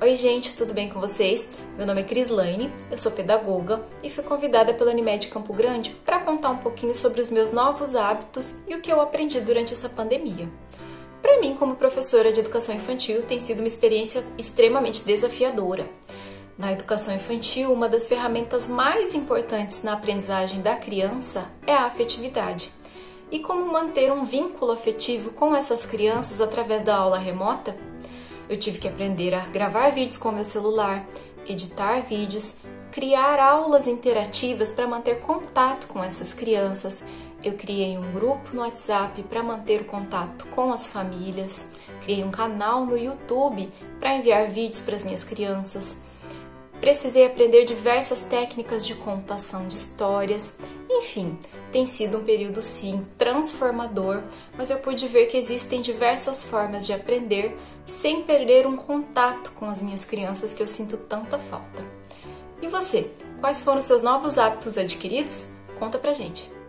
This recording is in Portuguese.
Oi gente, tudo bem com vocês? Meu nome é Crislaine, eu sou pedagoga e fui convidada pela Unimed Campo Grande para contar um pouquinho sobre os meus novos hábitos e o que eu aprendi durante essa pandemia. Para mim, como professora de educação infantil, tem sido uma experiência extremamente desafiadora. Na educação infantil, uma das ferramentas mais importantes na aprendizagem da criança é a afetividade. E como manter um vínculo afetivo com essas crianças através da aula remota? Eu tive que aprender a gravar vídeos com o meu celular, editar vídeos, criar aulas interativas para manter contato com essas crianças. Eu criei um grupo no WhatsApp para manter o contato com as famílias, criei um canal no YouTube para enviar vídeos para as minhas crianças. Precisei aprender diversas técnicas de contação de histórias. Enfim, tem sido um período sim transformador, mas eu pude ver que existem diversas formas de aprender sem perder um contato com as minhas crianças que eu sinto tanta falta. E você, quais foram os seus novos hábitos adquiridos? Conta pra gente!